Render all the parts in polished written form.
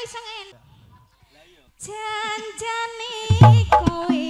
sing enak. Janjane kowe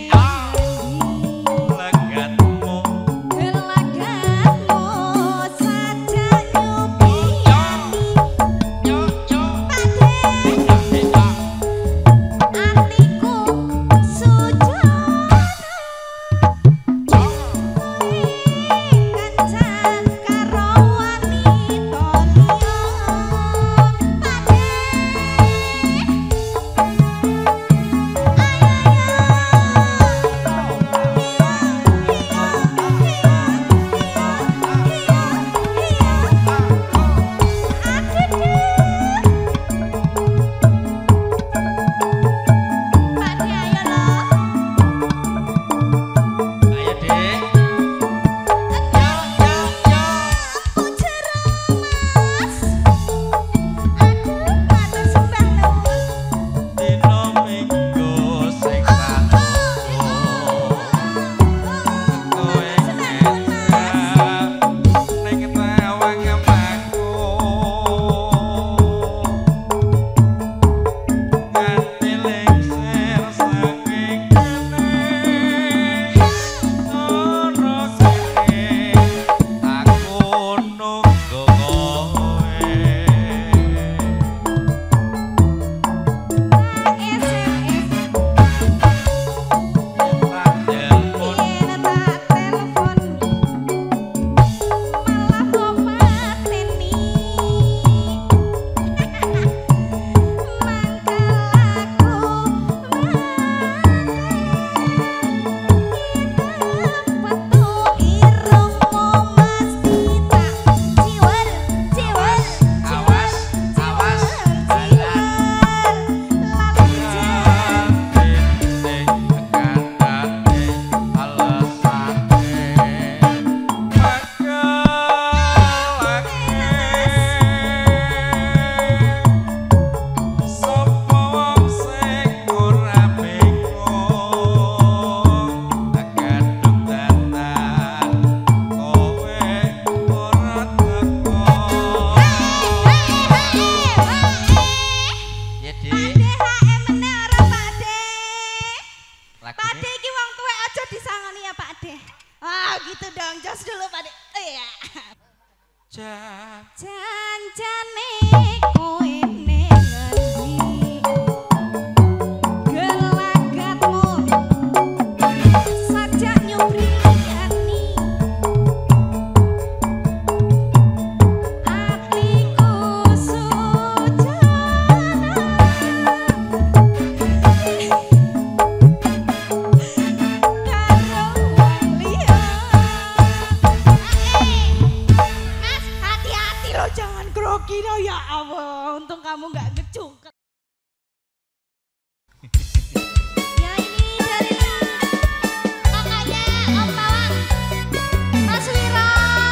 janjane kowe nengendi gelagatmu sajak nyubriyani atiku sujana karo liya. Lo jangan grogi lo ya Allah, untung kamu nggak ngecungket. Ya ini dari kakaknya Om Tawang, Mas Wiro.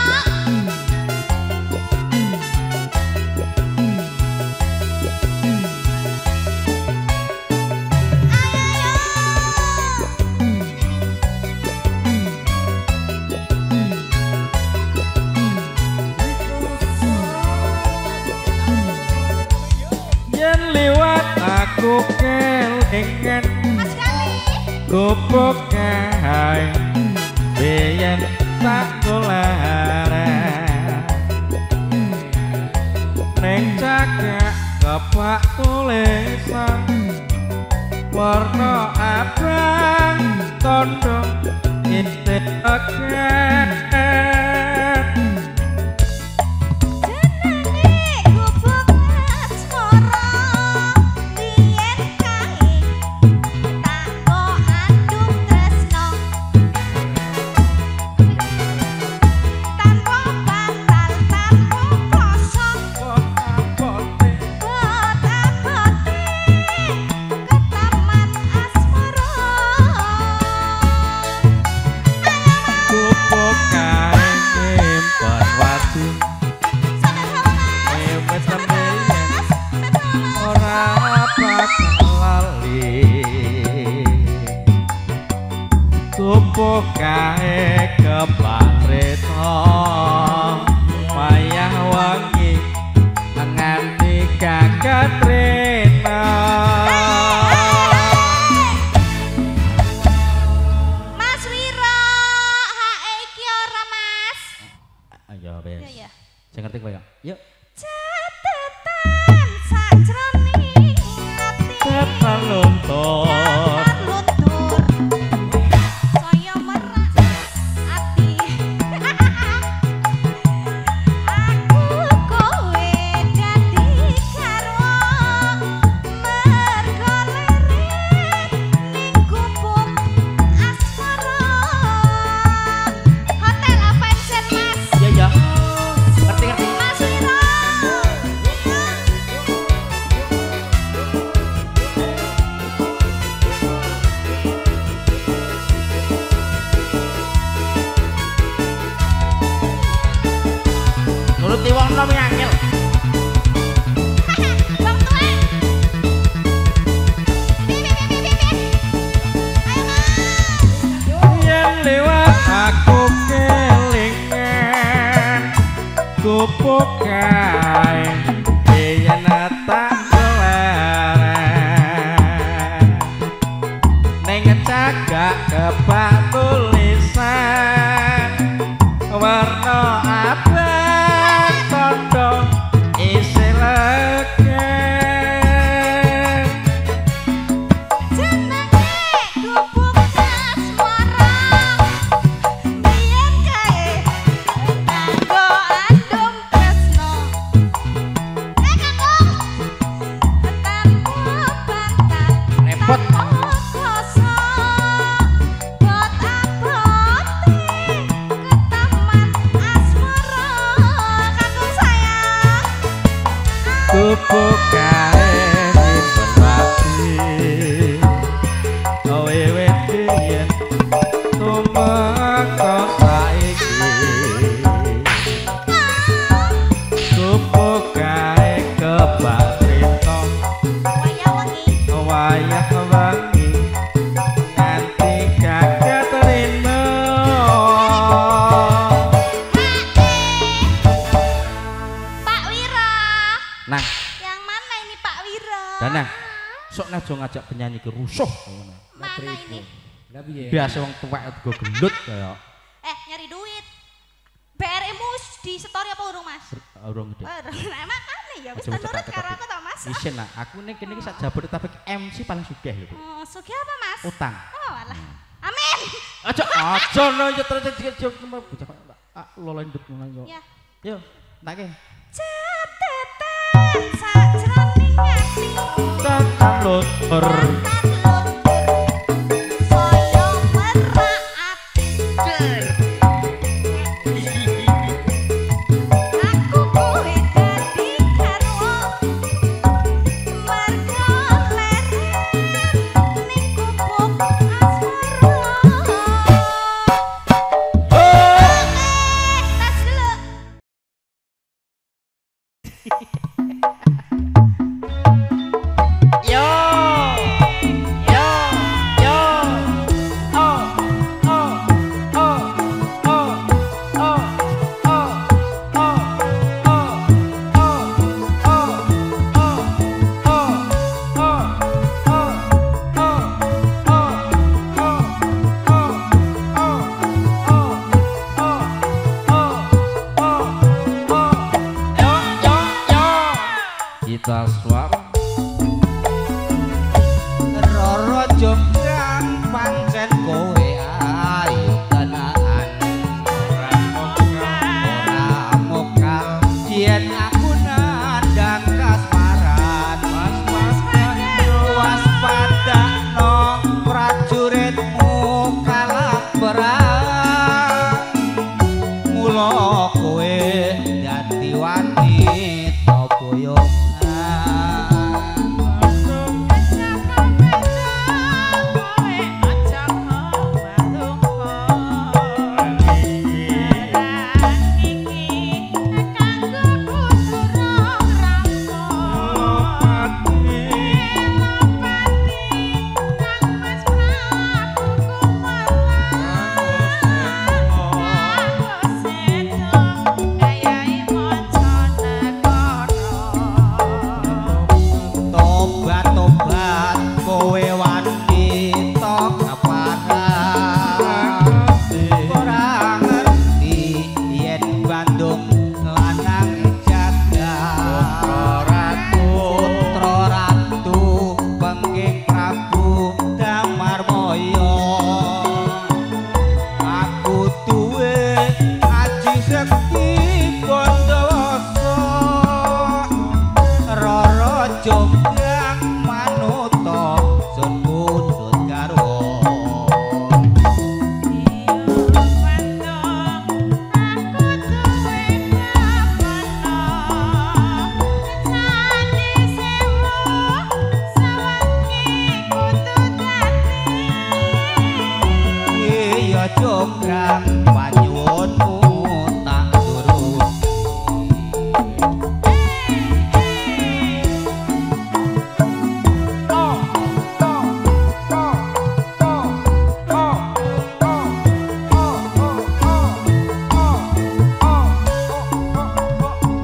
Aku kelingan gubuk kae biyen tak kularan ning cagak kepak tulisan warna abang tondo intet akan tubuh kae kepatreta payah wengi nganti kaget pupuk kae yen tak kelereng ning cagak kebak tulisan warna abang tondo isi legen jenenge gubuk asmara biyen kae kanggo andum tresno kakung tanpa batas repot koso bot abote ke taman asmara kakung sayang pupuk kae nyimpen wati wiwit biyen tumeka saiki pupuk kae kebak crita wayah wengi nganti jagat rina Pak Wira. nang Yang mana ini Pak Wira? danang sok najo ngajak penyanyi ke rusuh Mana ini? Lah piye? biasa wong tuwek go gendut kaya Nyari duit. BRI-mu di story apa urung Mas? urung gede Nah, makanya ya wis Coba nurut cetak karo tapi. aku ta Mas. Isin lah, aku nih kini sak Jabodetabek MC paling sugih lho. Sugih apa Mas? Utang. Oh alah. Amin. Aja no yo terus bocah lolo ndut ngono yo. Ya. Yo, nake. Catetan sajroning ati. Tekan lur. Tantan luntur. Saya merak ati. Aku kowe dadi garwa. Mergo leren ning gubuk asmara. Tas dulu. Yo. Yo. Yo. Oh. Oh. Oh. Oh. Oh. Oh. Oh. Kita swap Roro Jogja pancen kowe ayu tenan ora mokal yen aku nandang kasmaran waspadakno prajuritmu kalah perang mula kowe dadi wanita boyongan Tobat kowe wanita keparang ora ngerti yen Bandung lanang jagat putra ratu pengking Prabu Damarmaya aku duwe aji sekti Bondowasa Roro Jogja manuta sun pundhut garwa iya Jogja panyuwunmu tak turuti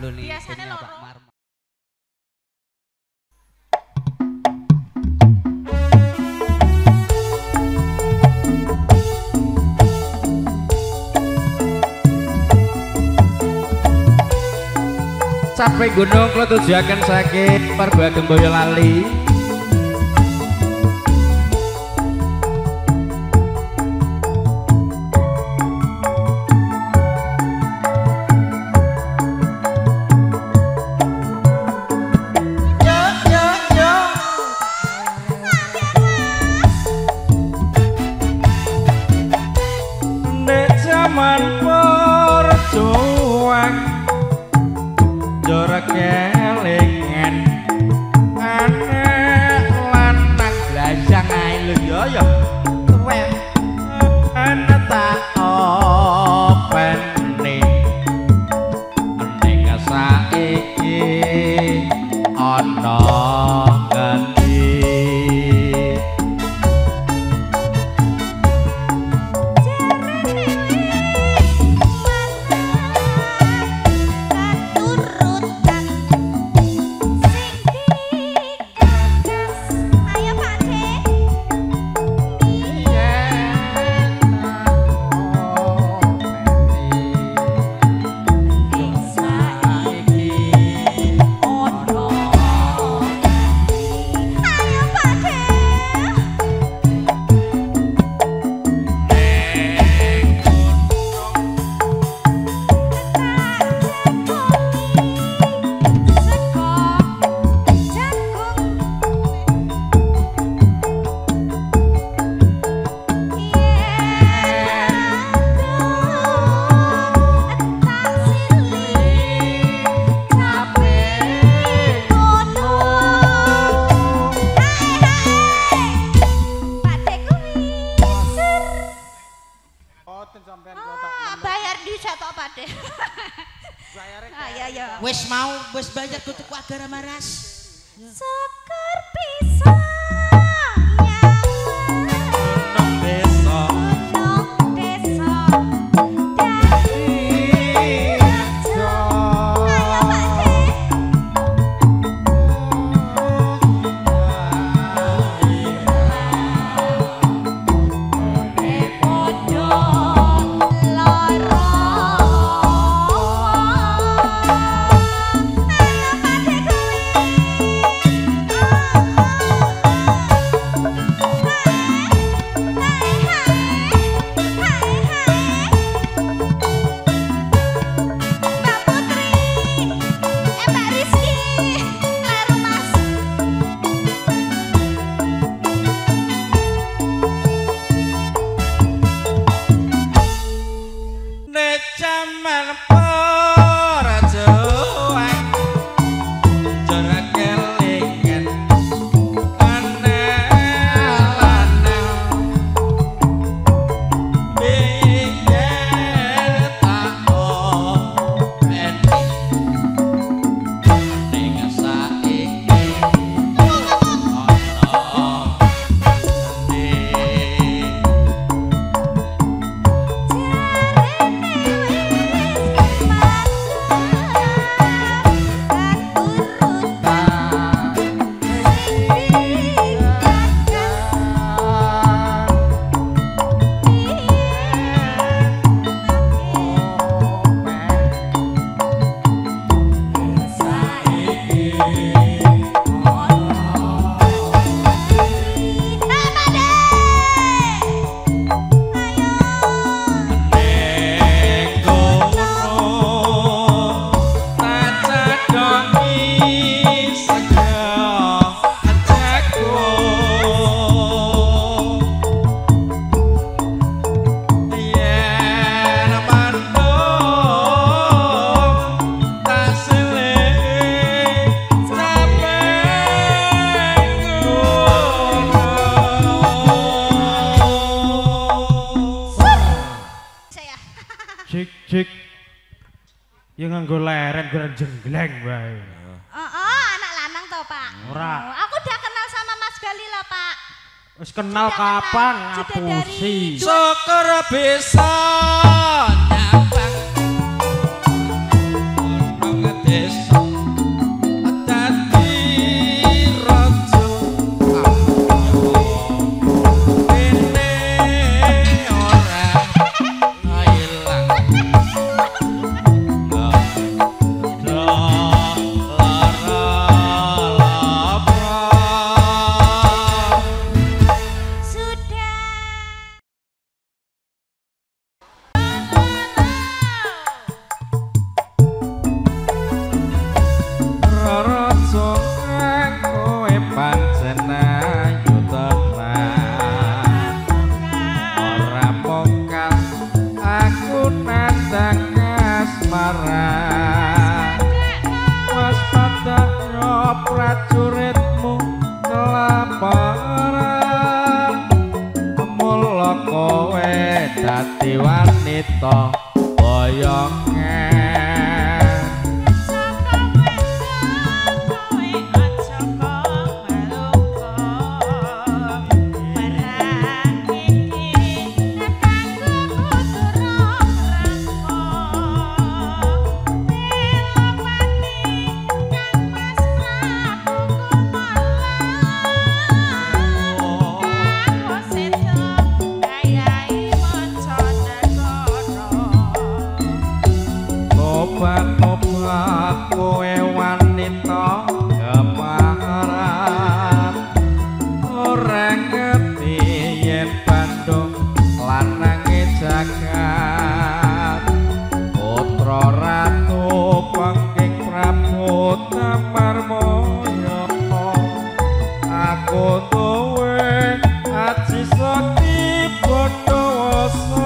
lho nih. Biasane loro. Pak Marmo. Sampai gunung kula tujuaken sakit Pargo Ageng Boyolali. Nek zaman perjuang Jora kelingan anak lanang blasang ae lho ya keren ana tak openi ning saiki ana ngendi bayar di setok Pakde. Wis mau wis bayar tutup agar maras. Sekar pisang nang desa nang desa Cik yang nganggo leren geran jenggleng wae. Anak lanang toh, Pak. Ora. Aku udah kenal sama Mas Gali lah, Pak. Wis kenal kapan Sudah dari ngapusi. Syukur bisa nyambang gunung gede dadi wanita boyongan. Kowe wanita kemaharan ora ngerti yen Bandung lanange jagat putra ratu pengking Prabu Tamarmaya aku duwe aji sakti Bondowoso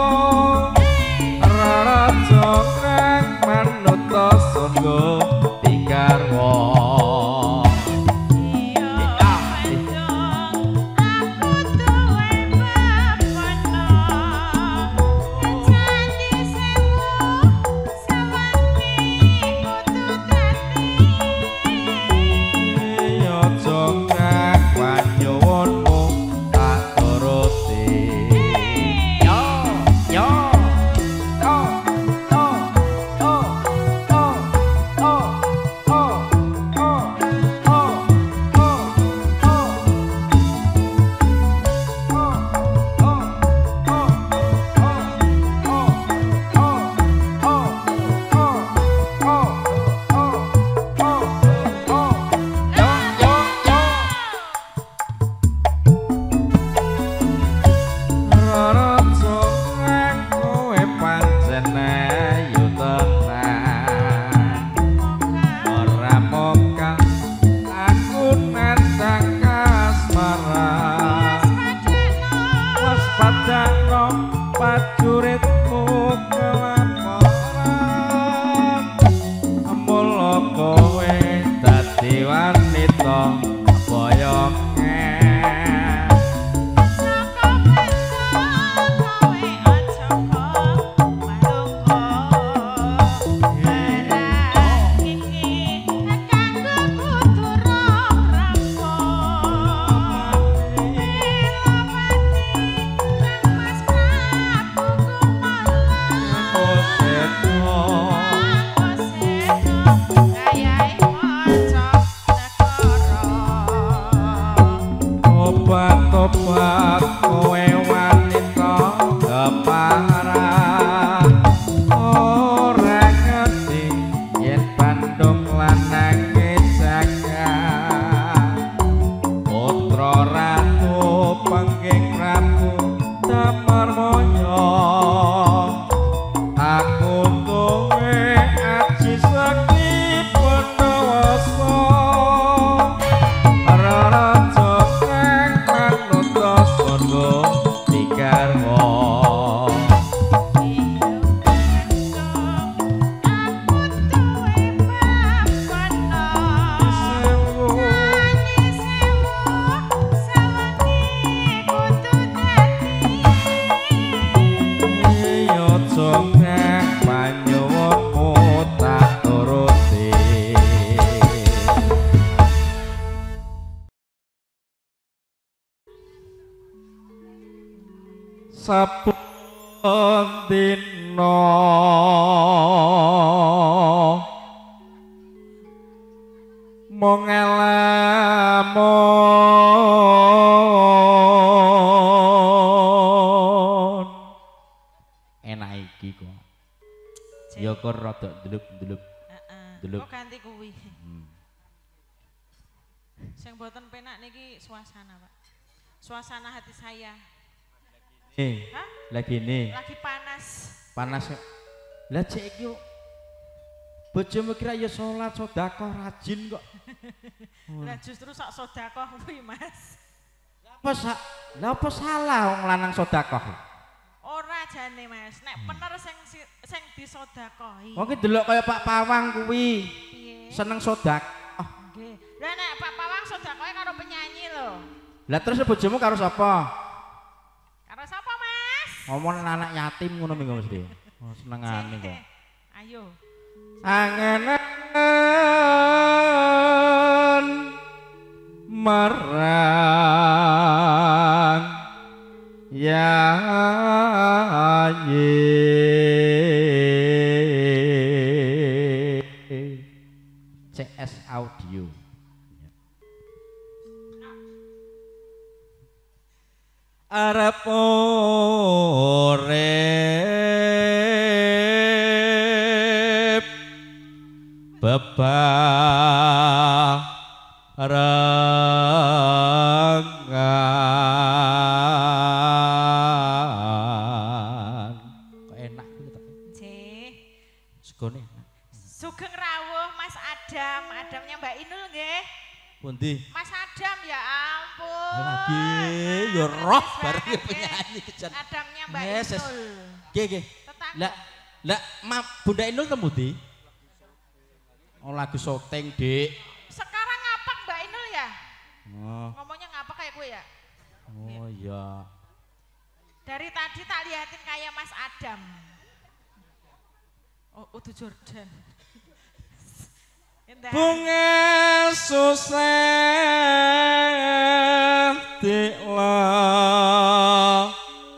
raja kang manuta sangga tigarwa. Pajuritmu kelaparan mula kowe dadi wanita boyongan. Kowe aja maloko barang iki kanggo kutura rampo obat kowe wanita kepaharan ora ngerti yen Bandung lanange jagat putra ratu pengking Prabu Tamarmaya aku duwe aji sakti Bondowoso raja kang manuta sangga tigarwa. Saben dina mung ngelamun enak iki kok ya kok rada delep-delep delep kok ganti kuwi sing boten penak niki suasana Pak, suasana hati saya lagi nih lagi panas lah cek iki bojomu kira ya salat sedekah rajin kok lah justru sak sedekah kuwi Mas. Apa salah wong lanang sedekah ora jane Mas nek bener sing disedekahi wong ki delok kaya Pak Pawang kuwi seneng sedekah nggih lah nek Pak Pawang sedekahe karo penyanyi lho lah terus bojomu karo sapa? Karo sapa Mas? Ngomong anak yatim ngono minggu mesti. Oh, senengane kok. Ayo. Angenan marang yaye CS Audio. Arep urip bebarengan. Kok enak gitu tapi. Nggih. Segone enak. Sugeng rawuh Mas Adam, Adamnya Mbak Inul nggih. Pundi? Mas Adam ya ampun. Lagi ya roh bareng banget, penyanyi kejan. Adamnya Mbak Yes, yes. Inul. Nggih nggih. Tetangga. Lah Bunda Inul temu di? Oh lagi syuting, Dik. Sekarang ngapak Mbak Inul ya? Oh. Ngomongnya ngapak kayak gue ya? Oh iya. Dari tadi tak liatin kayak Mas Adam. Oh, itu Jordan. Endah. Bunga susah tiklah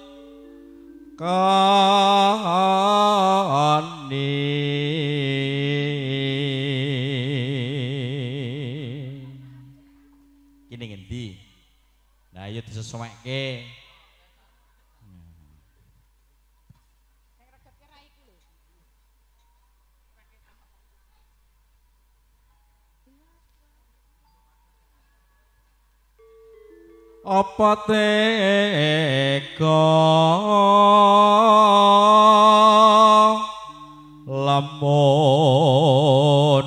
kani. Kini ngendi? Nah, ayo disesuaikan. Apa tega lamun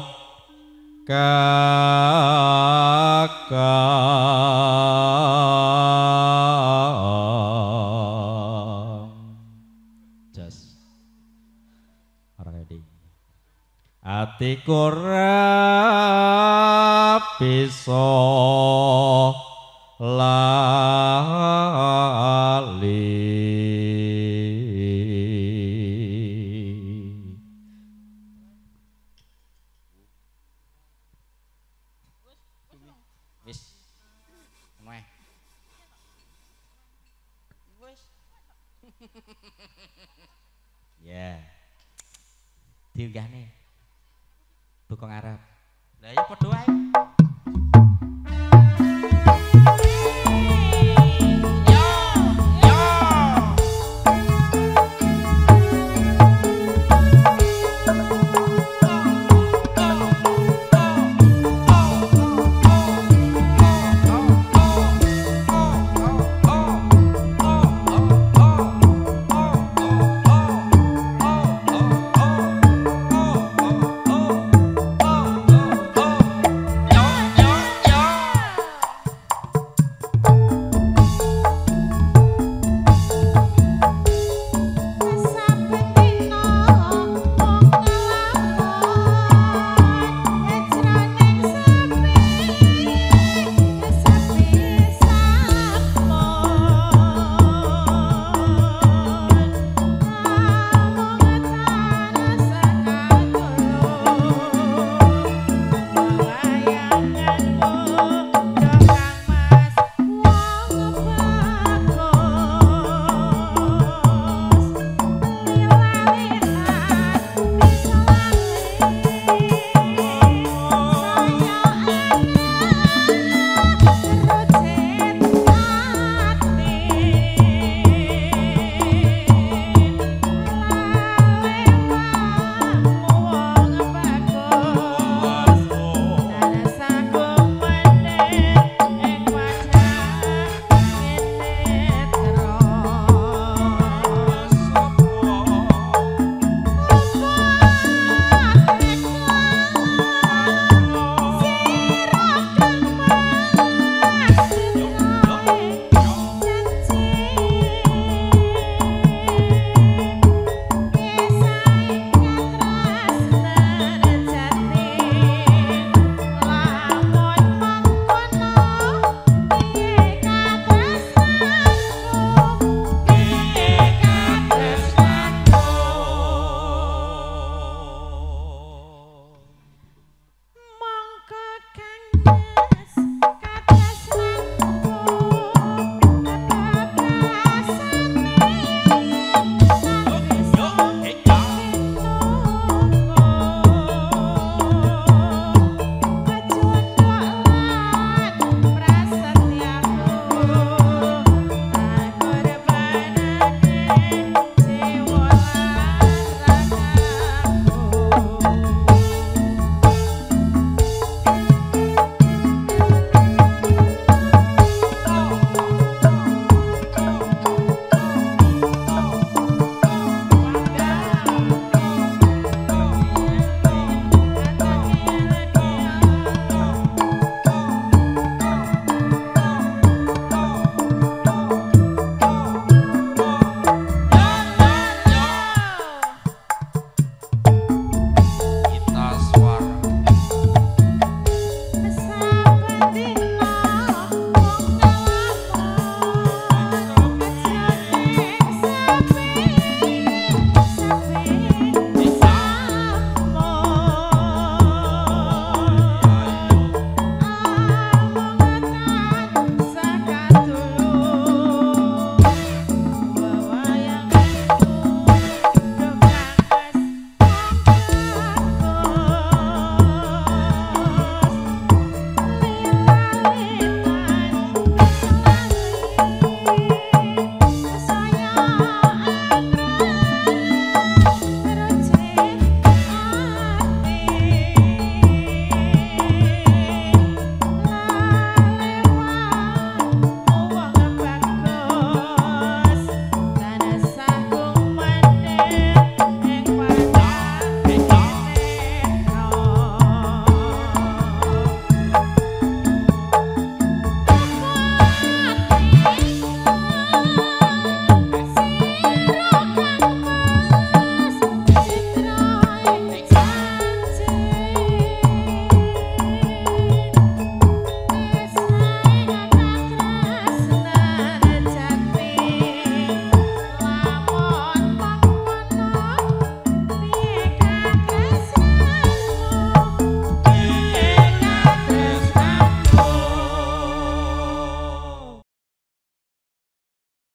kakang jas ora ready atiku ora bisa lali wis meh wis ya diunggahne buku ngarep lah ya padha wae.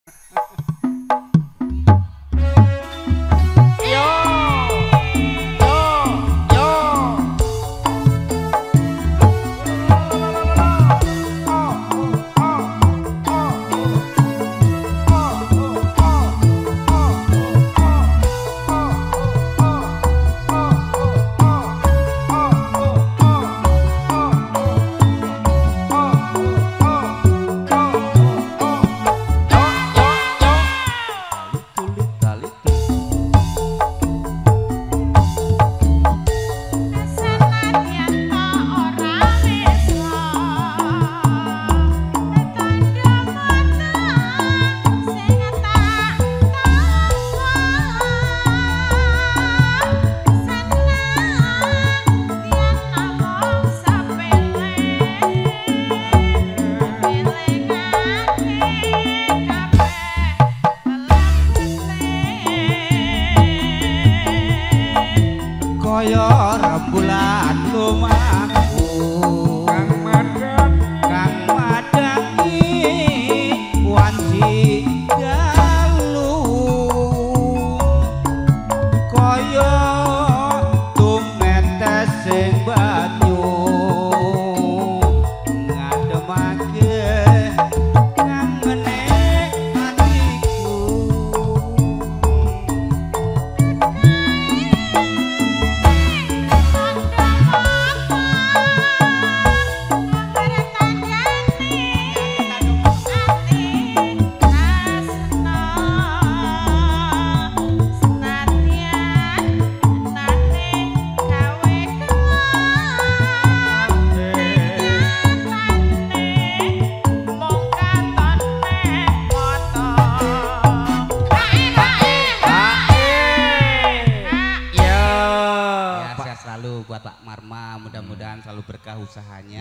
mudah-mudahan selalu berkah usahanya.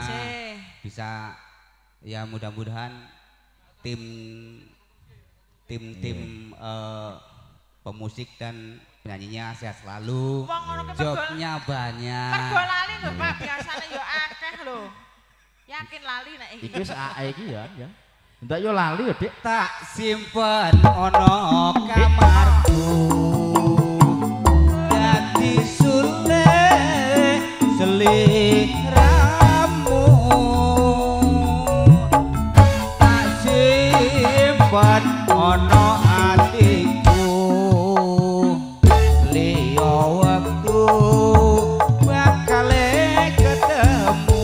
Bisa ya mudah-mudahan tim pemusik dan penyanyinya sehat selalu. Jobnya banyak. Mergo lali lho Pak, biasane yo akeh lho. Yakin lali nek iki. Iki wis ae iki ya. Ndak yo lali yo, Dik. Tak simpen ono kamarku. Dadi sule seliramu. Tak simpen ono atiku. Liyo wektu bakal ketemu.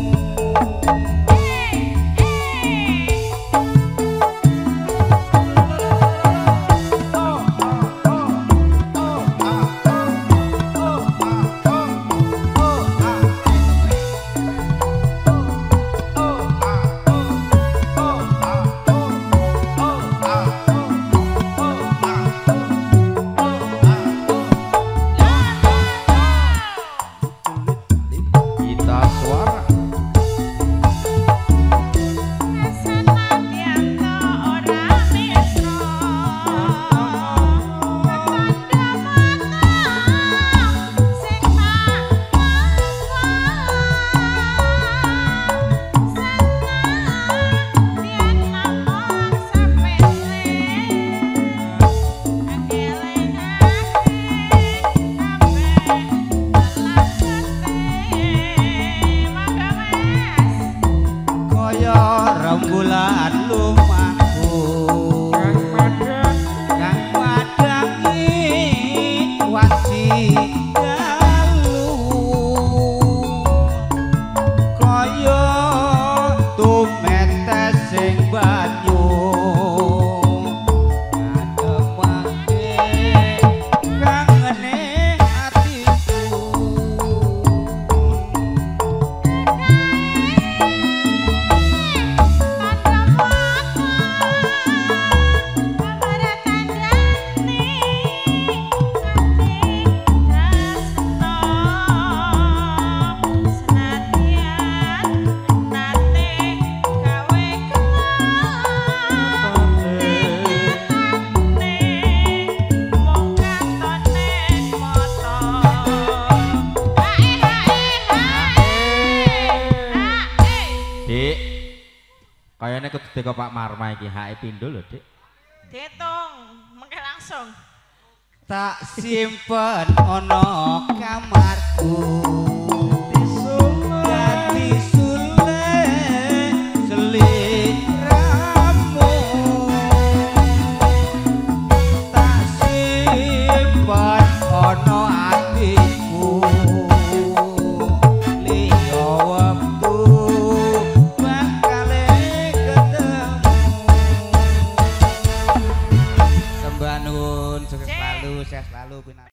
Rembulan lumaku kang madangi wasi dalu kaya tumetes sing banyu ngademake kangene atiku. Dik, kayaknya kudu teko Pak Marma iki hake pindho lho, Dik. Dihitung, mengke langsung. Tak simpen ono kamarku.